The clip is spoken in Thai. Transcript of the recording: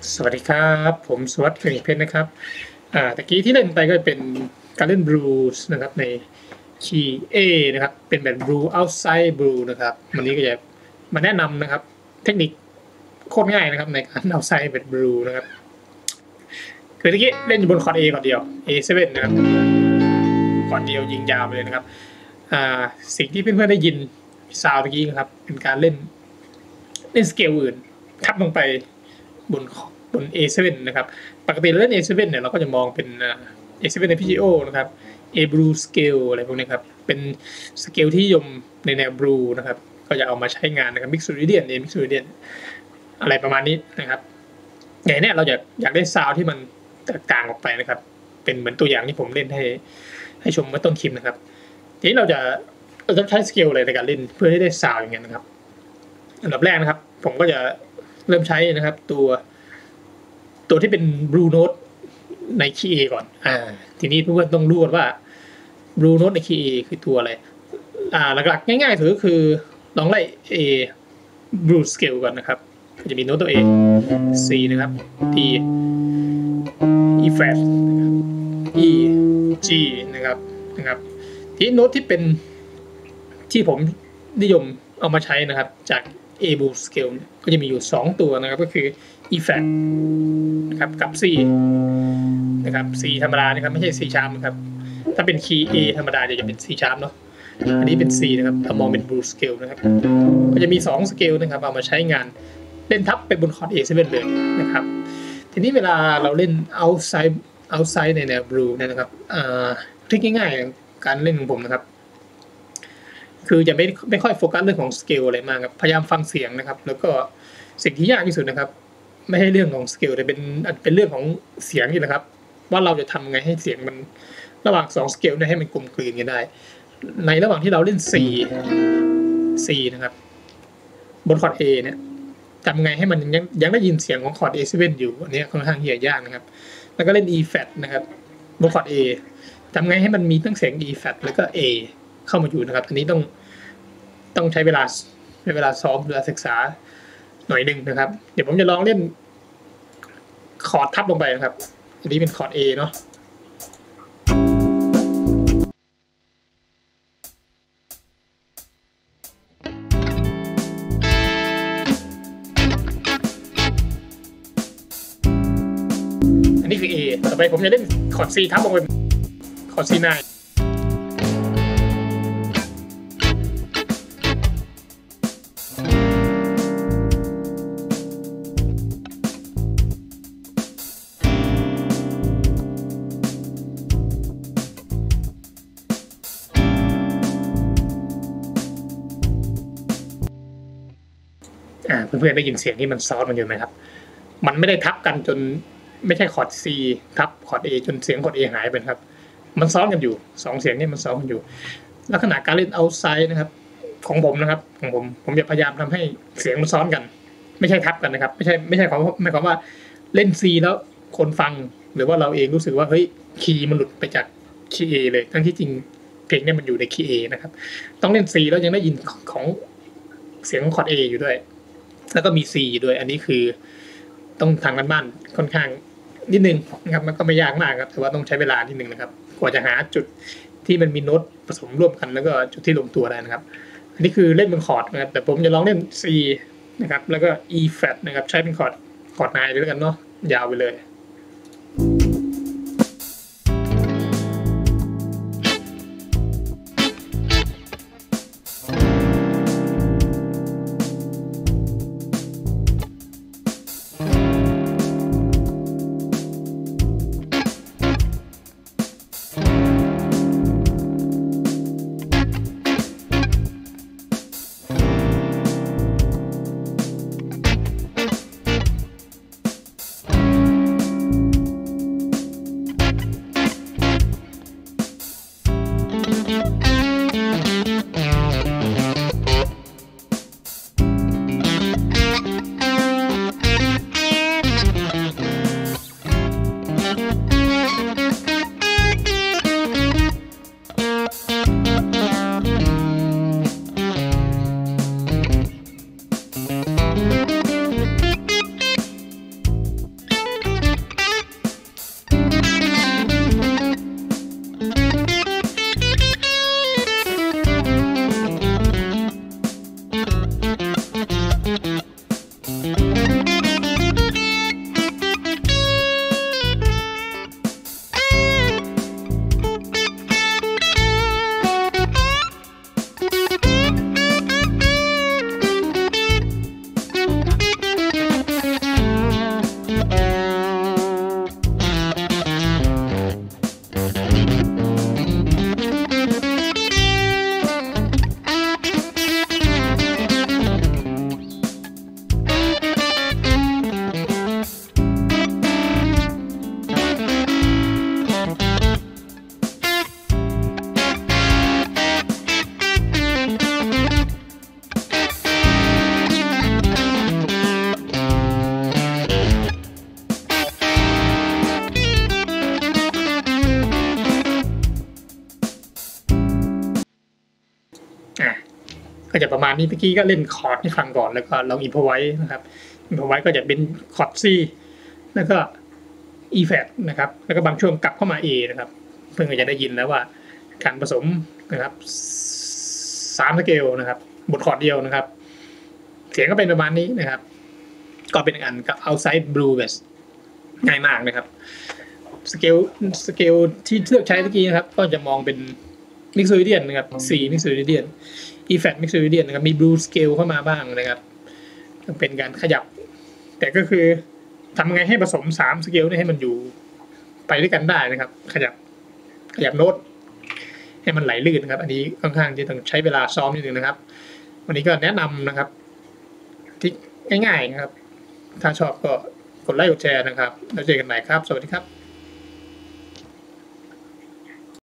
สวัสดีครับผมสุวัสดิ์ เพ็งเพชรนะครับตะกี้ที่เล่นไปก็เป็นการเล่นบลูส์นะครับในคีย์ A นะครับเป็นแบบ Blue Outside Blue นะครับวันนี้ก็จะมาแนะนำนะครับเทคนิคโคตรง่ายนะครับในการ Outside แบบ Blue นะครับคือตะกี้เล่นอยู่บนคอร์ด A คอร์ดเดียว A7 นะครับคอร์ดเดียวยิงยาวไปเลยนะครับสิ่งที่เพื่อนๆได้ยินซาวด์ตะกี้นะครับเป็นการเล่นสเกลอื่นทับลงไปบน A7 นะครับปกติเราเล่น A7 เนี่ยเราก็จะมองเป็น A7 Arpeggio นะครับ A Blue Scale อะไรพวกนี้ครับเป็นสเกลที่นิยมในแนว Blue นะครับก็จะเอามาใช้งานนะครับ Mixolydian A Mixolydian อะไรประมาณนี้นะครับอย่างนี้เราอยากได้ซาวด์ที่มันแตกต่างออกไปนะครับเป็นเหมือนตัวอย่างที่ผมเล่นให้ชมเมื่อต้นคลิปนะครับทีนี้เราจะใช้สเกลอะไรในการเล่นเพื่อให้ได้ซาวด์อย่างเงี้ยนะครับอันดับแรกนะครับผมก็จะเริ่มใช้นะครับตัวที่เป็น Blue Note ในคีย์ A ก่อนทีนี้เพื่อนๆต้องรู้ว่า Blue Note ในคีย์ A คือตัวอะไรหลักๆง่ายๆสุดก็คือลองไล่ A Blue Scale ก่อนนะครับจะมีโน้ตตัว A C นะครับ D E flat E G นะครับที่โน้ตที่เป็นที่ผมนิยมเอามาใช้นะครับจาก A Blue Scale ก็จะมีอยู่2ตัวนะครับก็คือ E flat นะครับกับ C นะครับ C ธรรมดานะครับไม่ใช่ C sharp นะครับถ้าเป็นคีย์ A ธรรมดาจะเป็น C sharp เนาะอันนี้เป็น C นะครับถ้ามองเป็น Blue Scale นะครับก็จะมี2 Scale นะครับเอามาใช้งานเล่นทับไปบนคอร์ด A7 เลยนะครับทีนี้เวลาเราเล่น outside ในแนว Blue นะครับทริคง่ายๆการเล่นของผมนะครับคือจะไม่ค่อยโฟกัสเรื่องของสเกลอะไรมากครับพยายามฟังเสียงนะครับแล้วก็สิ่งที่ยากที่สุดนะครับไม่ใช่เรื่องของสเกลแต่เป็นเรื่องของเสียงนี่แหละครับว่าเราจะทำไงให้เสียงมันระหว่าง2สเกลเนี่ยให้มันกลมกลืนกันได้ในระหว่างที่เราเล่น C นะครับบนคอร์ด A เนี่ยทำไงให้มันยังได้ยินเสียงของคอร์ด A7 อยู่อันนี้ค่อนข้างยากนะครับแล้วก็เล่น E flat นะครับบนคอร์ด A ทำไงให้มันมีทั้งเสียง E flat แล้วก็ A เข้ามาอยู่นะครับอันนี้ต้องใช้เวลาซ้อมเวลาศึกษาหน่อยนึงนะครับเดี๋ยวผมจะลองเล่นคอร์ดทับลงไปนะครับอันนี้เป็นคอร์ด A เนาะอันนี้คือ A ต่อไปผมจะเล่นคอร์ด C ทับลงไปคอร์ด C9เพื่อนๆได้ยินเสียงที่มันซ้อนมันอยู่ไหมครับมันไม่ได้ทับกันจนไม่ใช่คอร์ด C ทับคอร์ด A จนเสียงคอร์ด A หายไปครับมันซ้อนกันอยู่2เสียงนี่มันซ้อนกันอยู่ลักษณะการเล่น outside นะครับของผมจะพยายามทำให้เสียงมันซ้อนกันไม่ใช่ทับกันนะครับไม่ใช่หมายความว่าเล่น C แล้วคนฟังหรือว่าเราเองรู้สึกว่าเฮ้ยคีย์มันหลุดไปจากคีย์ A เลยทั้งที่จริงเพลงนี้มันอยู่ในคีย์ A นะครับต้องเล่น C แล้วยังได้ยินของเสียงของคอร์ด A อยู่ด้วยแล้วก็มี C ด้วยอันนี้คือต้องทางบ้านค่อนข้างนิดนึงนะครับมันก็ไม่ยากมากครับแต่ว่าต้องใช้เวลานิดนึงนะครับกว่าจะหาจุดที่มันมีโน้ตผสมร่วมกันแล้วก็จุดที่ลงตัวได้นะครับอันนี้คือเล่นเป็นคอร์ดนะครับแต่ผมจะลองเล่น C นะครับแล้วก็ E flat นะครับใช้เป็นคอร์ด9เลยแล้วกันเนาะยาวไปเลยก็จะประมาณนี้เมื่อกี้ก็เล่นคอร์ดให้ฟังก่อนแล้วก็ลองอินพอไว้นะครับอินพอไว้ก็จะเป็นคอร์ด C แล้วก็ E flat นะครับแล้วก็บางช่วงกลับเข้ามา A นะครับเพื่อนก็จะได้ยินแล้วว่าการผสมนะครับ3 สเกลนะครับบทคอร์ดเดียวนะครับเสียงก็เป็นประมาณนี้นะครับก็เป็นอันกับ outside blue bass ง่ายมากนะครับสเกลที่เลือกใช้เมื่อกี้นะครับก็จะมองเป็นมิกซ์ Meridian นะครับ C Mix Meridian E flat Mix Meridian นะครับมี blue scale เข้ามาบ้างนะครับเป็นการขยับแต่ก็คือทำไงให้ผสม3 สเกลให้มันอยู่ไปด้วยกันได้นะครับขยับโน้ตให้มันไหลลื่นนะครับอันนี้ค่อนข้างที่ต้องใช้เวลาซ้อมนิดนึงนะครับวันนี้ก็แนะนำนะครับที่ง่ายๆนะครับถ้าชอบก็กดไลค์กดแชร์นะครับแล้วเจอกันใหม่ครับสวัสดีครับ